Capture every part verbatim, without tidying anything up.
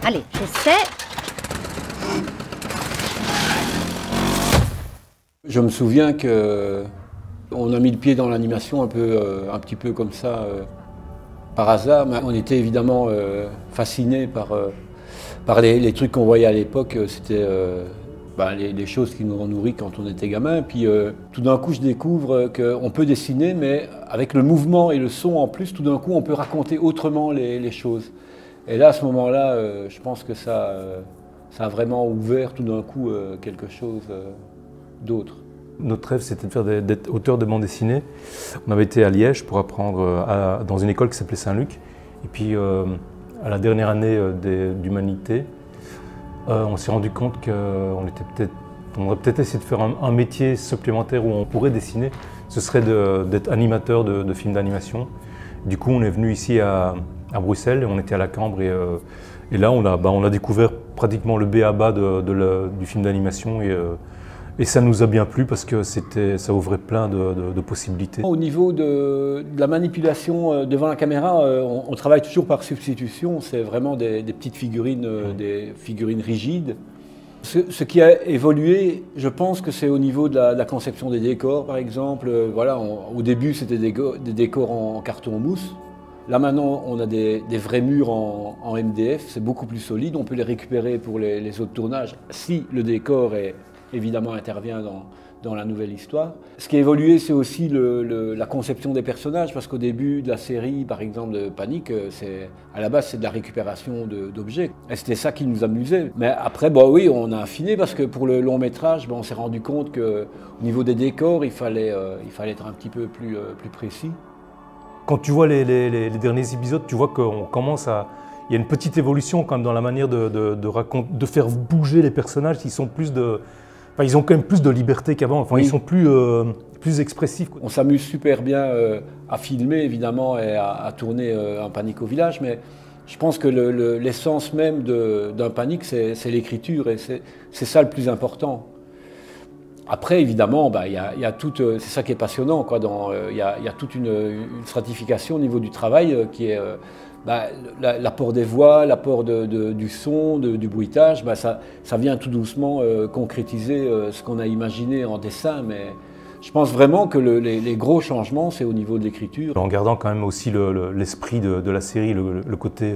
Allez, j'essaie. Je me souviens que on a mis le pied dans l'animation un peu, euh, un petit peu comme ça, euh, par hasard. Mais on était évidemment euh, fascinés par, euh, par les, les trucs qu'on voyait à l'époque. C'était euh, bah, les, les choses qui nous ont nourris quand on était gamin. Puis euh, tout d'un coup, je découvre qu'on peut dessiner, mais avec le mouvement et le son en plus, tout d'un coup, on peut raconter autrement les, les choses. Et là, à ce moment-là, euh, je pense que ça, euh, ça a vraiment ouvert tout d'un coup euh, quelque chose euh, d'autre. Notre rêve, c'était de faire des, d'être auteur de bande dessinée. On avait été à Liège pour apprendre à, dans une école qui s'appelait Saint-Luc. Et puis, euh, à la dernière année euh, d'humanité, euh, on s'est rendu compte qu'on était peut-être, on aurait peut-être essayé de faire un, un métier supplémentaire où on pourrait dessiner. Ce serait d'être animateur de, de films d'animation. Du coup, on est venu ici à, à Bruxelles, on était à la Cambre et, euh, et là, on a, bah, on a découvert pratiquement le b a ba de, de la, du film d'animation. Et, euh, Et ça nous a bien plu parce que ça ouvrait plein de, de, de possibilités. Au niveau de, de la manipulation devant la caméra, on, on travaille toujours par substitution. C'est vraiment des, des petites figurines, mmh. des figurines rigides. Ce, ce qui a évolué, je pense que c'est au niveau de la, de la conception des décors, par exemple. Voilà, on, au début, c'était des, des décors en carton mousse. Là maintenant, on a des, des vrais murs en, en M D F. C'est beaucoup plus solide. On peut les récupérer pour les, les autres tournages si le décor est évidemment intervient dans, dans la nouvelle histoire. Ce qui a évolué, c'est aussi le, le, la conception des personnages, parce qu'au début de la série, par exemple, de Panique, à la base, c'est de la récupération d'objets. Et c'était ça qui nous amusait. Mais après, bah oui, on a affiné, parce que pour le long métrage, bah, on s'est rendu compte qu'au niveau des décors, il fallait, euh, il fallait être un petit peu plus, euh, plus précis. Quand tu vois les, les, les derniers épisodes, tu vois qu'on commence à... Il y a une petite évolution quand même dans la manière de, de, de, raconter, de faire bouger les personnages, qui sont plus de... Enfin, ils ont quand même plus de liberté qu'avant, enfin, oui. Ils sont plus, euh, plus expressifs. On s'amuse super bien euh, à filmer, évidemment, et à, à tourner euh, un Panique au village, mais je pense que l'essence le, le, même d'un Panique, c'est l'écriture, et c'est ça le plus important. Après, évidemment, bah, y a, y a tout, c'est ça qui est passionnant, quoi. Dans, euh, y a, y a toute une, une stratification au niveau du travail euh, qui est... Euh, Bah, l'apport des voix, l'apport de, de, du son, de, du bruitage, bah, ça, ça vient tout doucement euh, concrétiser euh, ce qu'on a imaginé en dessin, mais je pense vraiment que le, les, les gros changements, c'est au niveau de l'écriture. En gardant quand même aussi l'esprit le, le, de, de la série, le, le côté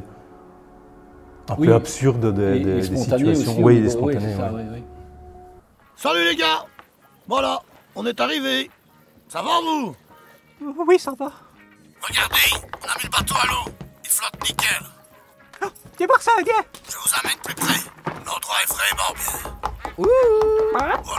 un oui. peu absurde des, et, des, et des situations. Aussi, oui, niveau, spontané. Oui, ça, ouais. oui, oui. Salut les gars! Voilà, on est arrivés. Ça va vous? Oui, ça va. Regardez, on a mis le bateau à l'eau. Il flotte nickel. Oh, viens voir ça, viens. Je vous amène plus près. L'endroit est vraiment bien. Ouh. Ouais,